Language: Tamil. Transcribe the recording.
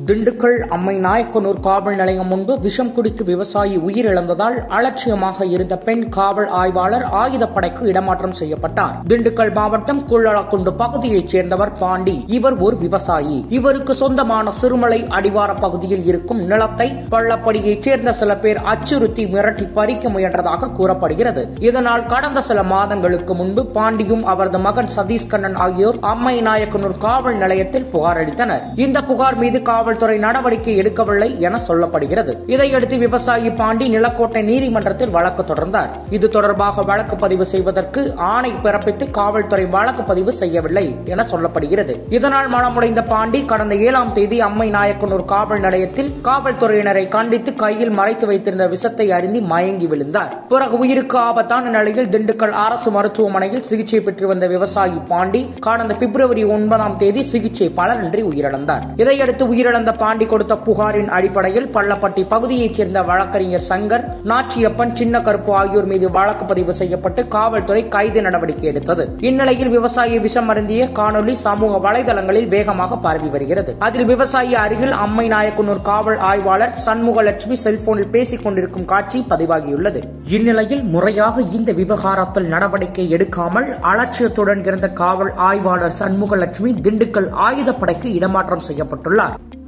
திண்டுக்கல் அம்மை நாயக்கனூர் காவல் நிலையம் முன்பு விஷம் குடித்து விவசாயி உயிரிழந்ததால் அலட்சியமாக இருந்த பெண் காவல் ஆய்வாளர் ஆயுதப்படைக்கு இடமாற்றம் செய்யப்பட்டார். திண்டுக்கல் மாவட்டம் குள்ளலக்குண்டு பகுதியைச் சேர்ந்தவர் பாண்டி. இவர் ஒரு விவசாயி. இவருக்கு சொந்தமான சிறுமலை அடிவார பகுதியில் இருக்கும் நிலத்தை பள்ளப்படியைச் சேர்ந்த சில பேர் அச்சுறுத்தி மிரட்டி பறிக்க முயன்றதாக கூறப்படுகிறது. இதனால் கடந்த சில மாதங்களுக்கு முன்பு பாண்டியும் அவரது மகன் சதீஷ்கண்ணன் ஆகியோர் அம்மை நாயக்கனூர் காவல் நிலையத்தில் புகார் அளித்தனர். இந்த புகார் மீது காவல்துறை நடவடிக்கை எடுக்கவில்லை என சொல்லப்படுகிறது. இதையடுத்து விவசாயி பாண்டி நிலக்கோட்டை நீதிமன்றத்தில் வழக்கு தொடர்ந்தார். இது தொடர்பாக வழக்கு பதிவு செய்வதற்கு ஆணை பிறப்பித்து காவல்துறை வழக்கு பதிவு செய்யவில்லை என சொல்லப்படுகிறது. இதனால் மனமுடைந்த பாண்டி கடந்த 7ஆம் தேதி அம்மை நாயக்கனூர் காவல் நிலையத்தில் காவல்துறையினரை கண்டித்து கையில் மறைத்து வைத்திருந்த விஷத்தை அருந்தி மயங்கி விழுந்தார். பிறகு உயிருக்கு ஆபத்தான நிலையில் திண்டுக்கல் அரசு மருத்துவமனையில் சிகிச்சை பெற்று வந்த விவசாயி பாண்டி கடந்த பிப்ரவரி 9ஆம் தேதி சிகிச்சை பலனின்றி உயிரிழந்தார். இதையடுத்து உயிரிழந்த பாண்டி கொடுத்த புகாரின் அடிப்படையில் பள்ளப்பட்டி பகுதியைச் சேர்ந்த வழக்கறிஞர் சங்கர், நாச்சியப்பன், சின்ன கருப்பு ஆகியோர் மீது வழக்கு பதிவு செய்யப்பட்டு காவல்துறை கைது நடவடிக்கை எடுத்தது. இந்நிலையில் விவசாயி விஷம் அருந்திய காணொலி சமூக வலைதளங்களில் வேகமாக பரவி வருகிறது. அதில் விவசாயி அருகில் அம்மை நாயக்கனூர் காவல் ஆய்வாளர் சண்முகலட்சுமி செல்போனில் பேசிக் கொண்டிருக்கும் காட்சி பதிவாகியுள்ளது. இந்நிலையில் முறையாக இந்த விவகாரத்தில் நடவடிக்கை எடுக்காமல் அலட்சியத்துடன் இருந்த காவல் ஆய்வாளர் சண்முகலட்சுமி திண்டுக்கல் ஆயுதப்படைக்கு இடமாற்றம் செய்யப்பட்டுள்ளார்.